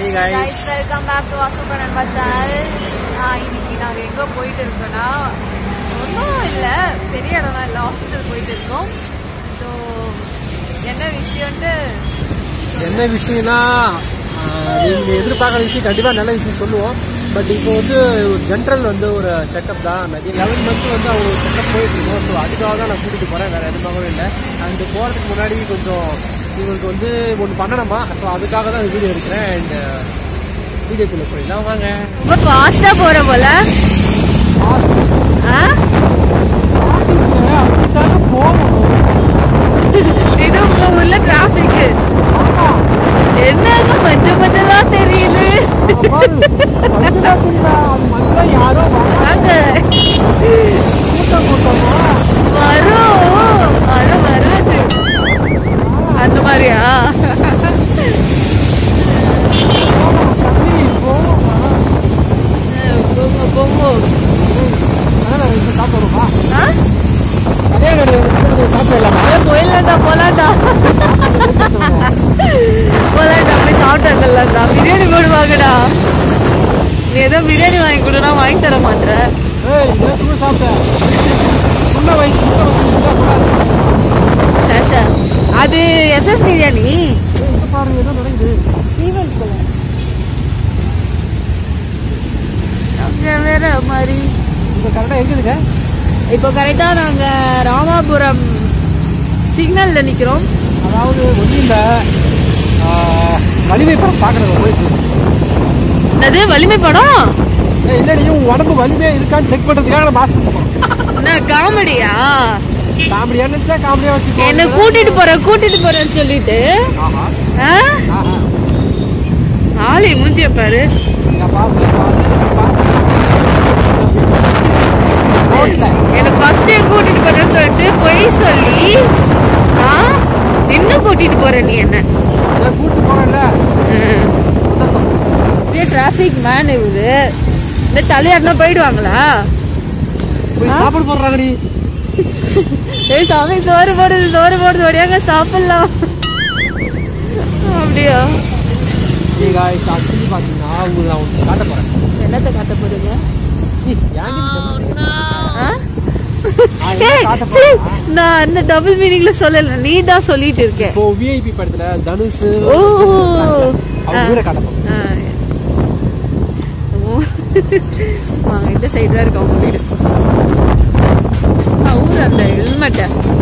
Hey guys, welcome back to our Super Namba channel. இன்னைக்கு நாங்க எங்க போயிட்டு இருக்கோம்னா ஒன்றும் இல்லை, பெரிய இடம் தான் இல்லை, ஹாஸ்பிட்டல் போயிட்டு இருக்கோம். ஸோ என்ன விஷயம்னா நீங்கள் எதிர்பார்க்குற விஷயம் கண்டிப்பாக நல்ல விஷயம் சொல்லுவோம். பட் இப்போ வந்து ஜென்ரல் வந்து ஒரு செக்கப் தான். 11 மந்த் வந்து அவங்க ஒரு செக்கப் போயிட்டு இருக்கோம். ஸோ அதுக்காக தான் நான் கூட்டிகிட்டு போகிறேன், வேறு எதுமாகவும் இல்லை. அண்ட் போகிறதுக்கு முன்னாடி கொஞ்சம் இவங்களுக்கு வந்து ஒன்று பண்ணணுமா, ஸோ அதுக்காக தான் வீடியோ எடுக்கிறேன். அண்ட் வீடியோக்குள்ளே போயிடலாம் வாங்க. ரொம்ப ஃபாஸ்ட்டாக போகிற போல இன்னும் உள்ள டிராஃபிக் என்னன்னு கொஞ்சம் கொஞ்சம் தெரியுது. வராது அந்த மாதிரியா? போயிடலாம்டா போலாம்டா போய் சாப்பிட்டாங்கல்லா. பிரியாணி போடுவாங்கடா. நீ ஏதோ பிரியாணி வாங்கி கொடுனா வாங்கி தர மாட்டேன். அது SS பிரியாணி வேற மாதிரி. இப்போ கரெக்டா நாங்க ராமாபுரம் சிக்னல்ல நிக்கிறோம். அதாவது ஒன்றும் இல்லை, வலிமை படம் பார்க்குறவங்க போயிட்டு. அது வலிமை படம் இல்லை, நீயும் உடம்பு வலிமையா இருக்கான்னு செக் பண்ணுறதுக்காக மாஸ்க் என்ன காமெடியா? காமெடியானு காமெடியா வச்சு என்ன கூட்டிட்டு போறேன்னு சொல்லிட்டு ஆளி மூஞ்சிய பாரு. என்ன ஃபர்ஸ்ட் டே கூட்டிட்டு போறேன்னு சொல்லிட்டு பொய் சொல்லி இன்னும் கூட்டிட்டு போற நீ என்ன கூட்டிட்டு போறேன்ல. டிராபிக் மேன் இவரு. இந்த தலையாட்டினா போயிடுவாங்களா? சாப்பாடு போடுறாங்கடி. ஏய் சாமி, சோறு போடுது ஒடியாங்க சாப்பிடலாம். அப்படியா? பாத்தீங்கன்னா உங்களுக்கு காட்ட போறேன். என்னத்தை காட்ட போறீங்க? நான் அந்த டபுள் மீனிங்ல சொல்லல, நீ தான் சொல்லிட்டு இருக்கேன். இப்போ VIP படத்துல தனுஷ் காட்ட போறேன். வாங்க, இந்த சைடு தான் இருக்கு அவங்க வீடு. ஊர் அந்த ஹெல்மெட்ட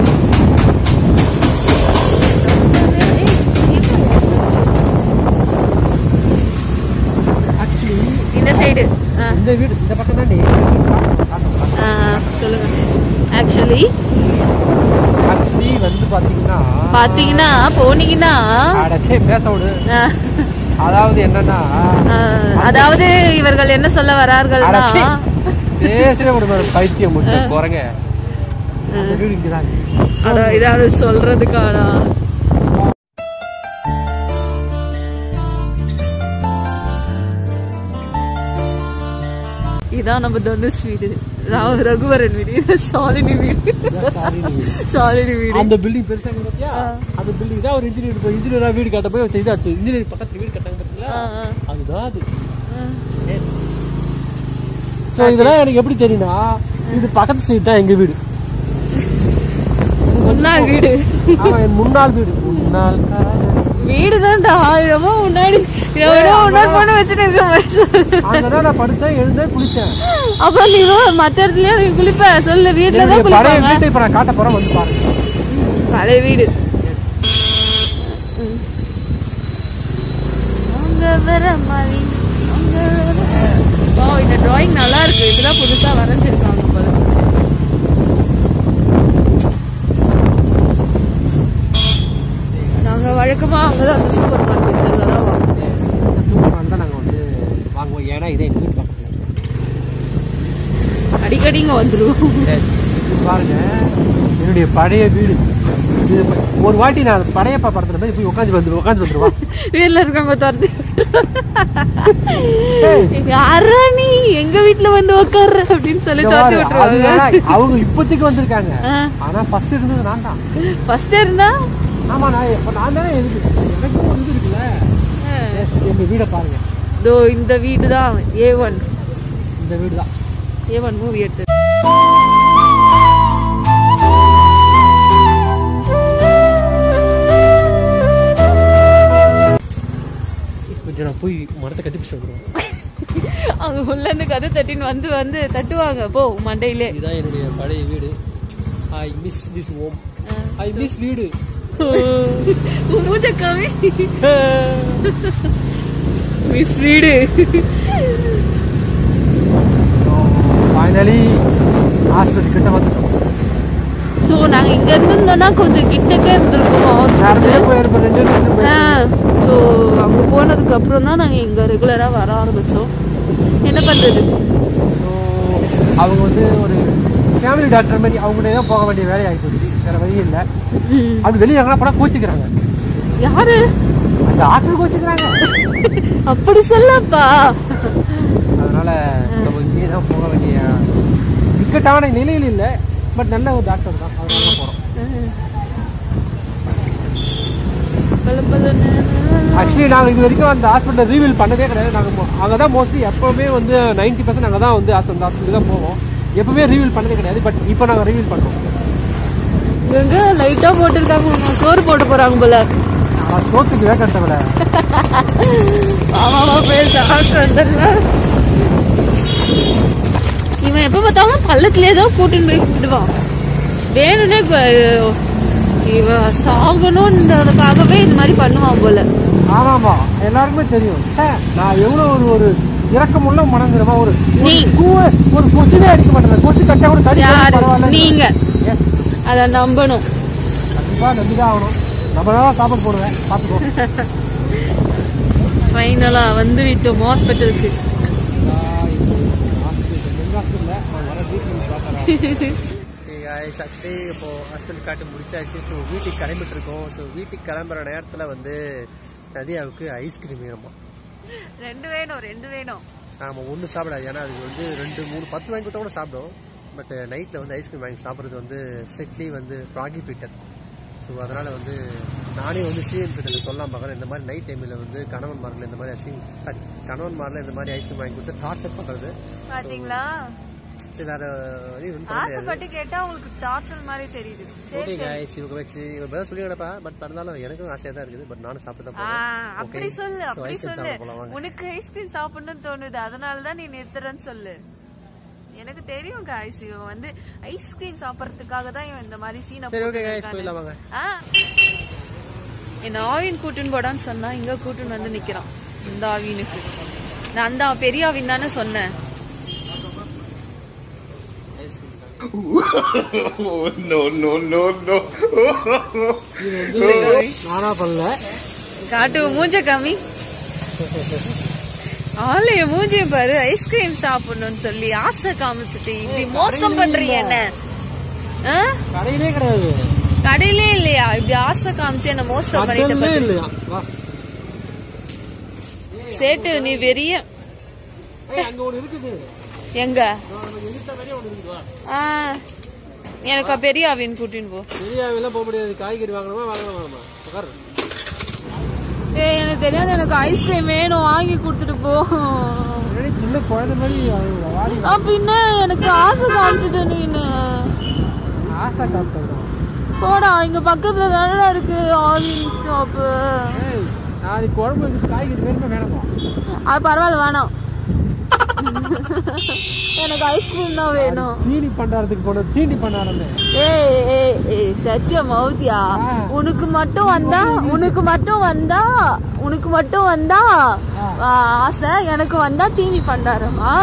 இந்த சைடு, இந்த வீடு இந்த பக்கம் தான். சொல்லுங்க. ஆக்சுவலி வந்து பாத்தீங்கன்னா போனீங்கன்னா பேச விடு. அதாவது என்னன்னா, அதாவது இவர்கள் என்ன சொல்ல வரார்கள்? பைத்தியம் முடிச்ச போறங்க. இதாவது சொல்றதுக்கானா? இதான் நம்ம தனுஷ் வீடு, ரகுவரன் வீடு, ஷாலினி வீடு. அந்த பில்டிங் பெருசா பாத்தியா? அந்த பில்டிங் தான் ஒரு இன்ஜினியரா வீடு கட்ட போய் இன்ஜினியர் பக்கத்துல வீடு கட்டாங்க பாத்தீங்களா? அதுதான் அது. சோ இதெல்லாம் எனக்கு எப்படி தெரியும்னா, இது பக்கத்து சைடு தான் எங்க வீடு. முன்னாள் வீடு. ஆமா, என் முன்னாள் வீடு. முன்னாள் வீடு தான்டா. முன்னாடி பண்ண வச்சுட்டு நான் படுத்தேன், எழுந்தேன், குளிச்சேன். அப்ப நீ மத்த இடத்துலயும் நீ குளிப்ப சொல்லு. வீட்டுலதான் குளிப்பாங்க. இப்ப நான் காட்ட போறேன், வந்து பாருங்க. பழைய வீடு. இந்த டிராயிங் நல்லா இருக்கு. இதுதான் புதுசா வரைஞ்சிருக்காங்க போல. நாங்க வழக்கமா அங்கதான் அந்த சூப்பர் மார்க்கெட்ல தான் நாங்க வந்து வாங்குவோம். ஏன்னா இதே எங்க வீட்டு பக்கத்துல அடிக்கடி இங்க வந்துருவோம். பாருங்க, என்னுடைய பழைய வீடு. ஒரு வாட்டி நான் படையப்பா படத்துல போய் போய் உட்காந்து வந்துருவான். வீட்டுல இருக்கவங்க துரத்தி யாரா நீ எங்க வீட்டுல வந்து உட்கார்ற அப்படின்னு சொல்லி துரத்தி விட்டுருவாங்க. அவங்க இப்போதைக்கு வந்திருக்காங்க. ஆனா ஃபர்ஸ்ட் இருந்தது நான் தான். ஃபர்ஸ்ட் இருந்தா ஆமா, நான் தானே எனக்கு ஒரு இது இருக்குல்ல. எங்கள் வீடை பாருங்க. இதோ இந்த வீடு தான் A1. இந்த வீடு தான் A1 மூவி எடுத்து. கொஞ்சம் நான் போய் மரத்தை கட்டி பிடிச்சிட்டு வந்துடுவேன். அவங்க உள்ள இருந்து கதை தட்டின்னு வந்து தட்டுவாங்க போ மண்டையிலே. இதுதான் என்னுடைய பழைய வீடு. I miss this home. I miss வீடு. மூஞ்சக்காவே மிஸ் வீடு. ஃபைனலி ஹாஸ்பிட்டல் கிட்ட வந்துட்டோம். ஸோ நாங்கள் இங்கே இருந்திருந்தோம்னா கொஞ்சம் கிட்டக்கே இருந்திருக்கோம். ஸோ அங்கே போனதுக்கு அப்புறம் தான் நாங்கள் இங்கே ரெகுலராக வர ஆரம்பித்தோம். என்ன பண்ணுறது, அவங்க வந்து ஒரு ஃபேமிலி டாக்டர் மாதிரி அவங்களே தான் போக வேண்டிய வேலை ஆகிப்போச்சு. வேறு வழி இல்லை. அப்படி வெளியே எங்கன்னா போனால் கோச்சிக்கிறாங்க. யாரு? அந்த டாக்டர் கோச்சிக்கிறாங்க. அப்படி சொல்லப்பா. அதனால நம்ம இங்கே தான் போக வேண்டிய இக்கட்டான நிலையில் இல்லை. பட் நல்ல ஒரு டாக்டர் தான், அதனால போகிறோம். ஆக்சுவலி நாங்கள் இது வரைக்கும் அந்த ஹாஸ்பிட்டலில் ரீவீல் பண்ணதே கிடையாது. நாங்கள் அங்கே தான் மோஸ்ட்லி எப்போவுமே வந்து 90% நாங்கள் தான் வந்து அந்த ஹாஸ்பிட்டலுக்கு தான் போவோம். எப்பவுமே ரீவீல் பண்ணதே கிடையாது. பட் இப்போ நாங்கள் ரீவீல் பண்ணுறோம். இவங்க லைட்டாக போட்டுருக்காங்க, சோறு போட்டு போகிறாங்க போல. சோத்துக்கு வேக்கட்டவில்லை. ஆமாவா பேச இவன் எப்போ பார்த்தாலும் பள்ளத்துலேயே தான் கூட்டின்னு போய் விடுவான். வேணும்னே இவன் சாகணுன்றதுக்காகவே இந்த மாதிரி பண்ணுவான் போல. ஆமாமா, எல்லாருக்குமே தெரியும். நான் எவ்வளோ ஒரு இறக்கமுள்ள மனந்திரமா ஒரு கொசுவே அடிக்க மாட்டேன். கொசு கட்டா கூட தடி. நீங்க அதை நம்பணும். கண்டிப்பா நம்பிதான் ஆகணும். நம்மளால சாப்பாடு போடுவேன், பார்த்துக்கோ. ஃபைனலா வந்து விட்டோம் ஹாஸ்பிட்டலுக்கு. ஆக்சுவலி இப்போ ஹாஸ்பிட்டல் காட்டு முடிச்சாச்சு. ஸோ வீட்டுக்கு கிளம்பிட்டு இருக்கோம். ஸோ வீட்டுக்கு கிளம்புற நேரத்தில் வந்து நதியாவுக்கு ஐஸ்கிரீம் வேணுமா? ரெண்டு வேணும். ஆமாம், ஒன்று சாப்பிடாது. ஏன்னா அது வந்து 2, 3, 10 வாங்கி கொடுத்தா கூட சாப்பிடும். பட் நைட்டில் வந்து ஐஸ்கிரீம் வாங்கி சாப்பிட்றது வந்து ஸ்ட்ரிக்ட்லி வந்து ப்ராகிபிட்டட். ஸோ அதனால் வந்து நானே வந்து சிஎம் கிட்ட சொல்லலாம் பார்க்குறேன். இந்த மாதிரி நைட் டைமில் வந்து கணவன்மாரில் இந்த மாதிரி ஐஸ்கிரீம் வாங்கி கொடுத்து டார்ச்சர் பண்ணுறது பார்த்தீங்களா? சரி, வேறு ஆசைப்பட்டு கேட்டா உங்களுக்கு டார்ச்சர் மாதிரி தெரியுது. ஓகே गाइस, இவங்க வச்சு இவ பேர் சொல்லி நடப்பா. பட் இருந்தாலும் எனக்கும் ஆசையா தான் இருக்குது. பட் நானும் சாப்பிட்டு தான் போறேன். அப்படி சொல்லு. உனக்கு ஐஸ்கிரீம் சாப்பிடணும்னு தோணுது, அதனால தான் நீ நிறுத்துறன்னு சொல்லு. எனக்கு தெரியும் गाइस, இவன் வந்து ஐஸ்கிரீம் சாப்பிடுறதுக்காக தான் இவன் இந்த மாதிரி சீனை. சரி ஓகே गाइस, போயிடலாம் வாங்க. என்ன ஆவின் கூட்டுன்னு போடான்னு சொன்னா இங்க கூட்டுன்னு வந்து நிக்கிறான். இந்த ஆவினுக்கு நான் அந்த பெரிய ஆவின் தானே சொன்னேன். நானா பண்ணல. காட்டு மூஞ்ச காமி. ஆளைய மூஞ்சிய பாரு. ஐஸ்கிரீம் சாப்பிடணும்னு சொல்லி ஆசை காமிச்சுட்டு இப்படி மோசம் பண்றீங்க என்ன? கடையிலே கிடையாது. கடையிலே இல்லையா? இப்படி ஆசை காமிச்சு என்ன மோசம் பண்ணிட்டு சேட்டு நீ வெறிய. எங்க எனக்கு பெரிய ஆவின் கூட்டின்னு போ. பெரிய ஆவில போக முடியாது. காய்கறி வாங்கணுமா? எனக்கு தெரியாது. எனக்கு ஐஸ்கிரீம் வேணும், வாங்கி கொடுத்துட்டு போ. சின்ன குழந்தை மாதிரி அப்படின்னா எனக்கு ஆசை காமிச்சிட்டு நீனு. ஆசை காமிச்சா போடா, இங்க பக்கத்துல தானடா இருக்கு ஆவின் ஷாப்பு. நாளைக்கு குழம்பு காய்கறி வேணுமா வேணுமா? அது பரவாயில்ல, வேணாம். எனக்கு ஐஸ்கிரீம் தான் வேணும். தீனி பண்டாரத்துக்கு போனோம். தீனி பண்ணாரமே. ஏய் சத்திய மௌத்தியா, உனக்கு மட்டும் வந்தா ஆசை, எனக்கு வந்தா தீனி பண்டாரமா?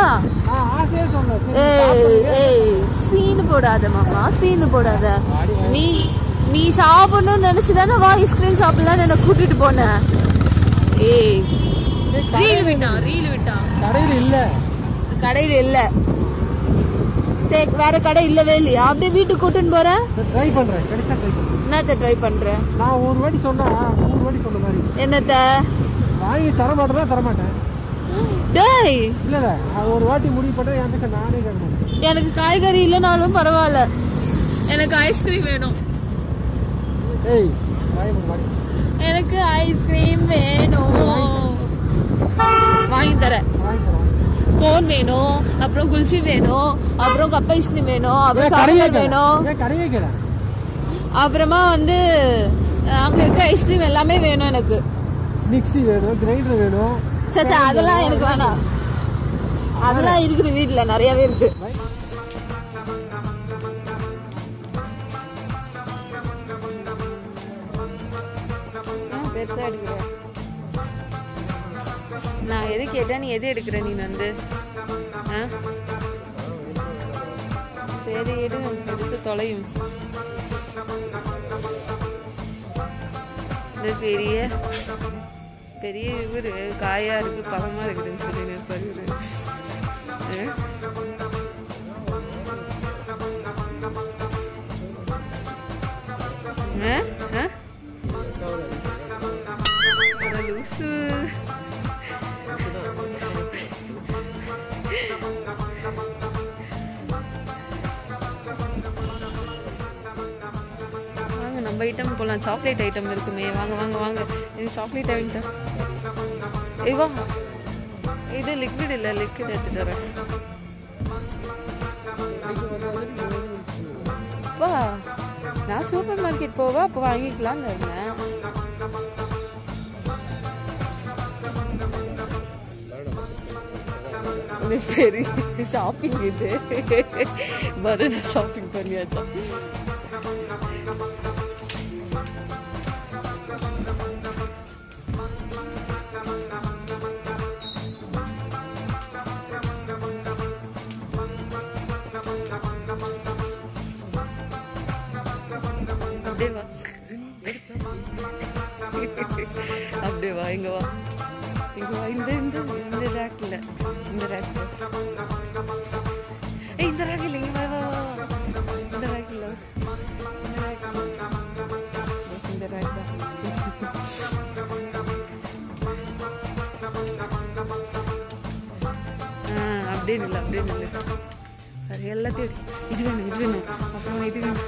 ஏய் சீனு போடாத மாமா, சீனு போடாத. நீ சாப்பிடணும்னு நினைச்சுதானே வா ஐஸ்கிரீம் சாப்பிடலான்னு என்ன கூட்டிட்டு போன. ஏய் ரீல் விட்டா கடையில இல்ல. வேற கடை இல்லவே இல்லையா? அப்படியே வீட்டுக்கு கூட்டின்னு போறேன். ட்ரை பண்றேன். என்னத்த ட்ரை பண்றேன்? நான் ஒரு வாட்டி சொன்னா 100 வாட்டி சொன்ன மாதிரி. என்னத்த வாங்கி தரமாட்டேன். டேய் இல்ல அது ஒரு வாட்டி முடிவு பண்றேன். எனக்கு நானே கேட்க மாட்டேன். எனக்கு காய்கறி இல்லைனாலும் பரவாயில்ல, எனக்கு ஐஸ்கிரீம் வேணும். ஏய் எனக்கு ஐஸ்கிரீம் வேணும். தரேன். கோன் வேணும், அப்புறம் குல்ஃபி வேணும், அப்புறம் கப் ஐஸ்கிரீம் வேணும், அப்புறம் சாக்லேட் வேணும், அப்புறமா வந்து அங்க இருக்க ஐஸ்கிரீம் எல்லாமே வேணும் எனக்கு. மிக்ஸி வேணும், கிரைண்டர் வேணும். சச்சா அதெல்லாம் எனக்கு வேணாம். அதெல்லாம் இருக்குது வீட்டுல நிறையவே இருக்கு. பெருசா எடுக்கிற நான் எது கேட்டேன், நீ எது எடுக்கிற? நீ வந்து சரி எடுத்து தொலையும். இந்த பெரிய பெரிய இவரு காயா இருக்கு, பழமா இருக்குதுன்னு சொல்லி நிற்பாரு. லூசு வாங்க நம்ம ஐட்டம் போலாம். சாக்லேட் ஐட்டம் இருக்குமே, வாங்க வாங்க வாங்க. இது சாக்லேட் ஐட்டம். வா, இது லிக்விட் இல்லை, லிக்விட் எடுத்துட்டு வரேன். வா, நான் சூப்பர் மார்க்கெட் போவா, அப்போ வாங்கிக்கலாம்னு இருந்தேன். பெரிய ஷாப்பிங் இது. பனானா ஷாப்பிங் பண்ணியாச்சா? அப்படியே வா, இங்க வா, இங்க வா. இந்த ரேக்ல, இந்த ரேக், இந்த ரேக் இல்ல, இங்க வா வா வா. இந்த ரேக் இல்ல, இந்த ரேக் தான். அப்படியே இல்லை, அப்படியே இல்லை. அது எல்லாத்தையும் இது வேணும், இது வேணும், அப்புறம் இது வேணும்.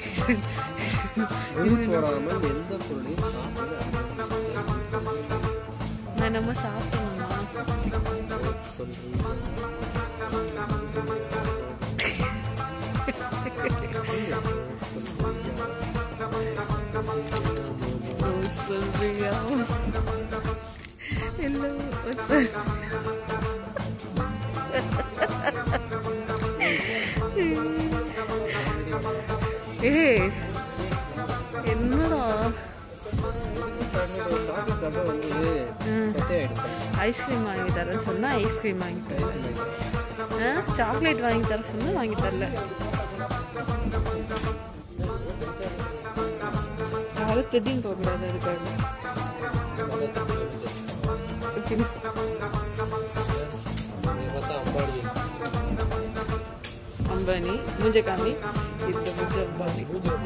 நான் நம்ம சாப்பிடணுமா? சொல்றியா? என்னடா ஐஸ்கிரீம் வாங்கி தரேன்னு சொன்னா ஐஸ்கிரீம் வாங்கி தரேன். சாக்லேட் வாங்கி தர சொன்னா வாங்கி தரல. யாரும் திடீர்னு போகக்கூடாது அதுக்காக. அம்பானி முஞ்ச காமி, இந்த முஞ்ச அம்பானி.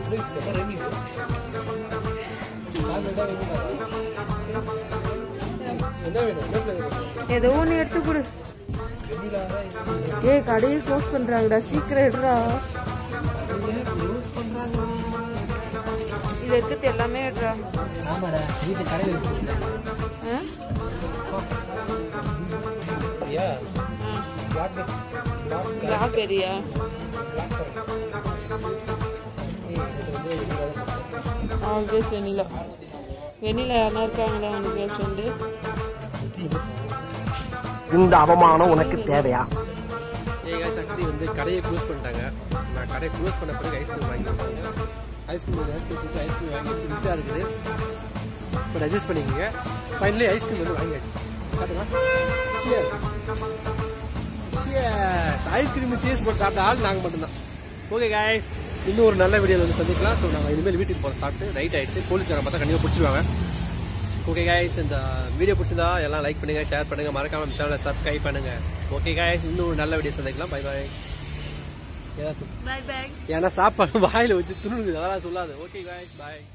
ஏதோ ஒன்று எடுத்து கொடு. ஏய், கடையை க்ளோஸ் பண்றாங்கடா, சீக்கிரம் எடுறா. இது எடுத்து எல்லாமே எடுறா. Black area always vanilla. Vanilla யாரா இருக்காங்களா உனக்கு சொல்லு. இந்த அவமானம் உனக்கு தேவையா? சக்தி வந்து கடையை க்ளோஸ் பண்ணிட்டாங்க. நான் கடையை க்ளோஸ் பண்ண பிறகு ஐஸ்கிரீம் வாங்கி கொடுத்தாங்க. ஐஸ்கிரீம் வாங்கி ஃப்ரிட்ஜாக இருக்குது. பட் அட்ஜஸ்ட் பண்ணிக்கோங்க. ஃபைனலி ஐஸ்கிரீம் வந்து வாங்கியாச்சு. ஐஸ்கிரீம் சீஸ் போட்டு சாப்பிட்ட ஆள் நாங்கள் மட்டும்தான். ஓகே காய்ஸ், இன்னும் ஒரு நல்ல வீடியோவில் வந்து சந்திக்கலாம். ஸோ நாங்கள் இனிமேல் வீட்டுக்கு போகிற சாப்பிட்டு நைட் ஆகிடுச்சு. போலீஸ்காரங்க பார்த்தா கண்டிப்பாக பிடிச்சிருவாங்க. ஓகே காய்ஸ், இந்த வீடியோ பிடிச்சிருந்தா எல்லாம் லைக் பண்ணுங்கள், ஷேர் பண்ணுங்கள், மறக்காமல் சேனலை சப்ஸ்கிரைப் பண்ணுங்கள். ஓகே காய்ஸ், இன்னும் ஒரு நல்ல வீடியோ சந்திக்கலாம். Bye bye. ஏன்னா சாப்பாடு வாயில் வச்சு துணுங்குது, அதெல்லாம் சொல்லாது. ஓகே காய்ஸ், பாய்.